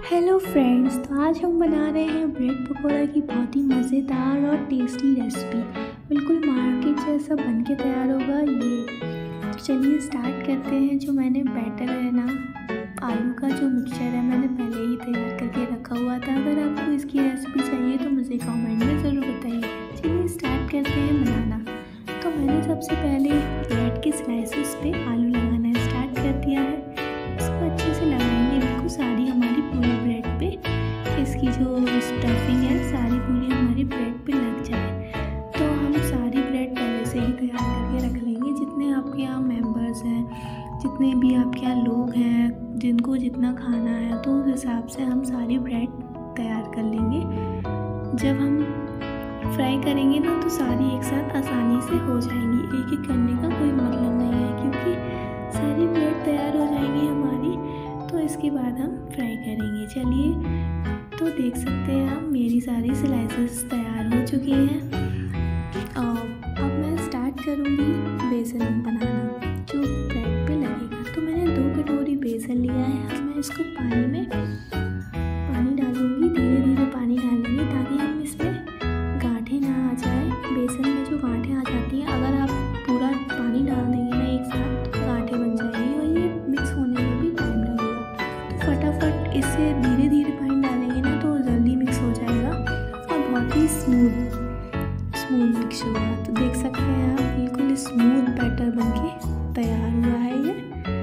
Hello friends, तो आज हम बना रहे हैं ब्रेड पकौड़ा की बहुत ही मज़ेदार और टेस्टी रेसिपी। बिल्कुल मार्केट जैसा बन के तैयार होगा ये। तो चलिए स्टार्ट करते हैं। जो मैंने बैटर है ना, आलू का जो मिक्सचर है, मैंने पहले ही तैयार करके रखा हुआ था। अगर आपको इसकी रेसिपी चाहिए तो मुझे कमेंट में ज़रूर बताइए। चलिए स्टार्ट करते हैं बनाना। तो मैंने सबसे पहले ब्रेड के स्लाइसेस पे आलू लगाना स्टार्ट कर दिया है। इसको अच्छे से लगाएंगे, बिल्कुल सारी हमारी पूरी ब्रेड पे इसकी जो स्टफिंग है सारी पूरी हमारी ब्रेड पे लग जाए। तो हम सारी ब्रेड पहले से ही तैयार करके रख लेंगे। जितने आपके यहाँ मेंबर्स हैं, जितने भी आपके यहाँ लोग हैं, जिनको जितना खाना है, तो उस हिसाब से हम सारी ब्रेड तैयार कर लेंगे। जब हम फ्राई करेंगे ना तो सारी एक साथ आसानी से हो जाएंगी। एक एक करने का कोई मतलब नहीं है, क्योंकि सारी ब्रेड तैयार हो जाएंगी हमारी। तो इसके बाद हम फ्राई करेंगे। चलिए, तो देख सकते हैं आप मेरी सारी स्लाइसेस तैयार हो चुकी हैं। अब मैं स्टार्ट करूँगी बेसन बनाना जो ब्रेड पे लगेगा। तो मैंने 2 कटोरी बेसन लिया है। अब मैं इसको पानी डालूँगी, धीरे धीरे पानी डालेंगे ताकि हम इसमें गांठें ना आ जाए। बेसन में जो गांठें आ जाती हैं, अगर आप पूरा पानी डाल देंगे ना एक साथ तो गांठें बन जाएगी और ये मिक्स होने में भी टाइम लगेगा। तो फटाफट इससे धीरे धीरे पानी डालेंगे ना तो जल्दी मिक्स हो जाएगा और बहुत ही स्मूथ मिक्स होगा। तो देख सकते हैं आप, बिल्कुल स्मूथ बैटर बनके तैयार हुआ है ये।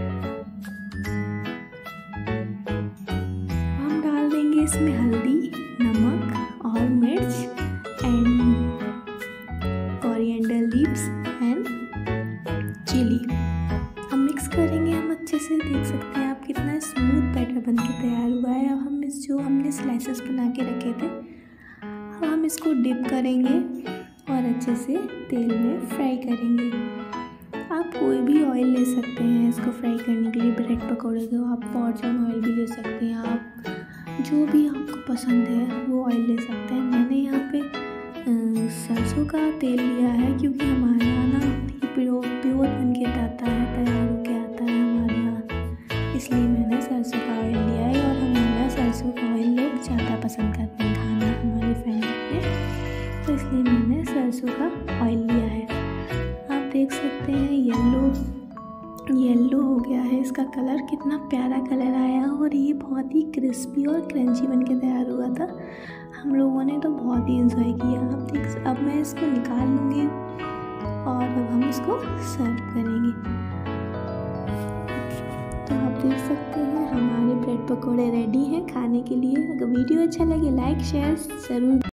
हम डाल देंगे इसमें हल्दी, नमक और मिर्च and coriander leaves and chilli. हम मिक्स करेंगे हम अच्छे से। देख सकते हैं आप कितना स्मूथ बैटर बन के तैयार हुआ है। अब हम जो हमने स्लाइसेस बना के रखे थे, अब हम इसको डिप करेंगे और अच्छे से तेल में फ्राई करेंगे। आप कोई भी ऑयल ले सकते हैं इसको फ्राई करने के लिए। ब्रेड पकौड़े को आप फॉर्चून ऑयल भी ले सकते हैं। आप जो भी आपको पसंद है वो ऑयल ले सकते हैं। मैंने यहाँ पे सरसों का तेल लिया है, क्योंकि हमारे यहाँ ना ये प्योर बन के आता है, तैयार होके आता है हमारे यहाँ, इसलिए मैंने सरसों का ऑयल लिया है। और हमारे यहाँ सरसों का ऑयल लोग ज़्यादा पसंद करते हैं खाना हमारी फैमिली में, तो इसलिए मैंने सरसों का ऑयल लिया है। आप देख सकते हैं येलो हो गया है इसका कलर, कितना प्यारा कलर आया और ये बहुत ही क्रिस्पी और क्रंची बन के तैयार हुआ था। हम लोगों ने तो बहुत ही इंजॉय किया। अब मैं इसको निकाल लूँगी और अब हम इसको सर्व करेंगे। तो आप देख सकते हैं हमारे ब्रेड पकौड़े रेडी हैं खाने के लिए। अगर वीडियो अच्छा लगे लाइक शेयर ज़रूर